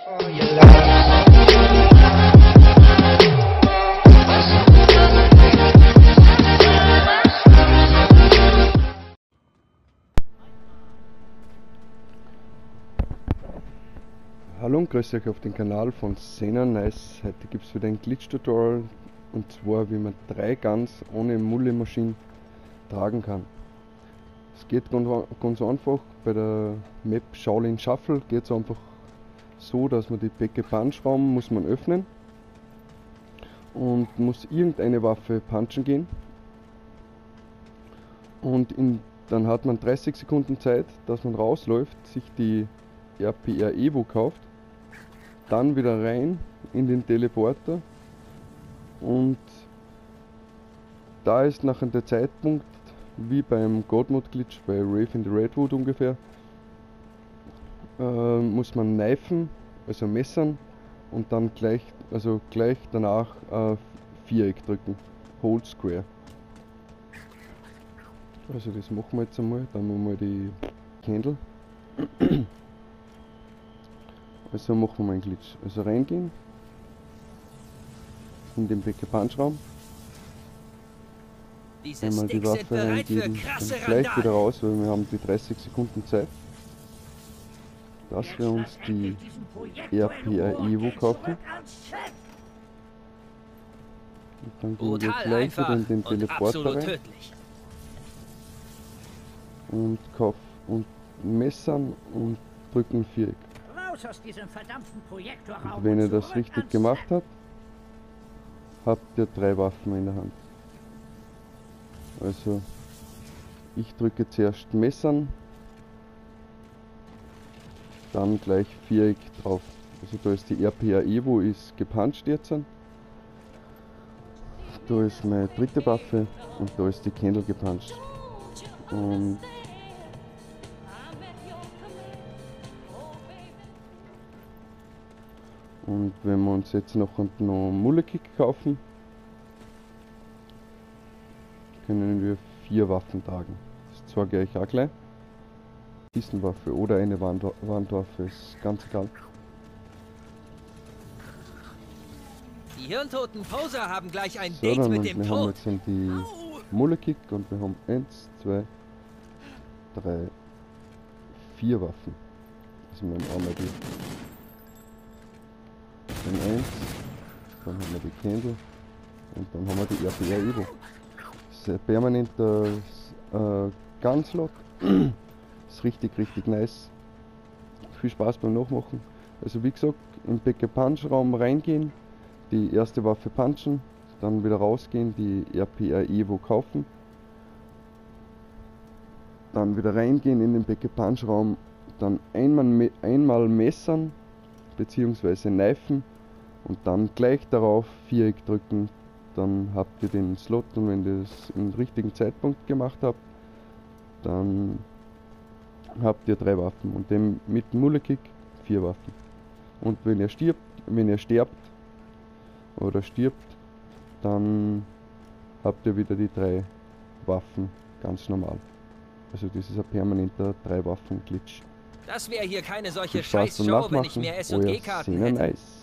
Hallo und grüß euch auf den Kanal von Sena Nice. Heute gibt es wieder ein Glitch-Tutorial, und zwar wie man 3 Guns ohne Mully-Maschine tragen kann. Es geht ganz einfach. Bei der Map Shaolin Shuffle geht es einfach so, dass man die Pack-a-Punch-Raum muss man öffnen und muss irgendeine Waffe punchen gehen. Und dann hat man 30 Sekunden Zeit, dass man rausläuft, sich die RPR Evo kauft, dann wieder rein in den Teleporter, und da ist nachher der Zeitpunkt wie beim God-Mode Glitch bei Rave in the Redwood ungefähr, muss man kneifen, also messern, und dann gleich danach Viereck drücken, Hold Square. Also das machen wir jetzt einmal, dann machen wir die Candle. Also machen wir mal einen Glitch. Also reingehen in den Pack-a-Punch-Raum, einmal die Waffe reingeben, dann gleich wieder raus, weil wir haben die 30 Sekunden Zeit, dass wir uns die RPR Evo kaufen. Und dann gehen wir gleich wieder in den Teleporter rein und kaufen und messern und drücken Viereck. Und wenn ihr das richtig gemacht habt, habt ihr 3 Waffen in der Hand. Also ich drücke zuerst Messern, dann gleich Viereck drauf. Also da ist die RPR Evo ist gepuncht jetzt. Da ist meine dritte Waffe und da ist die Candle gepuncht. Und wenn wir uns jetzt noch Mully Kick kaufen, können wir 4 Waffen tragen. Das zeige ich auch gleich. Kistenwaffe oder eine Wandwaffe, ist ganz egal. Die hirntoten Poser haben gleich ein So, Date mit dem wir Tod. haben jetzt die Mully Kick und wir haben 1, 2, 3, 4 Waffen. Also wir haben einmal die 1, dann haben wir die Candle und dann haben wir die RPR Evo. Das ist ein permanenter Gunslot. Ist richtig nice. Viel Spaß beim Nachmachen. Also wie gesagt, im Pack-a-Punch-Raum reingehen, die erste Waffe punchen, dann wieder rausgehen, die RPR Evo kaufen, dann wieder reingehen in den Pack-a-Punch-Raum, dann einmal messern bzw. kneifen und dann gleich darauf Viereck drücken, dann habt ihr den Slot, und wenn ihr das im richtigen Zeitpunkt gemacht habt, dann habt ihr 3 Waffen und dem mit Mully Kick 4 Waffen. Und wenn ihr sterbt, dann habt ihr wieder die 3 Waffen ganz normal. Also das ist ein permanenter 3 Waffen Glitch. Das wäre hier keine solche Viel Spaß beim Scheißshow, wenn ich Nachmachen. mehr Euer S&G-Karten Sena hätte. Nice.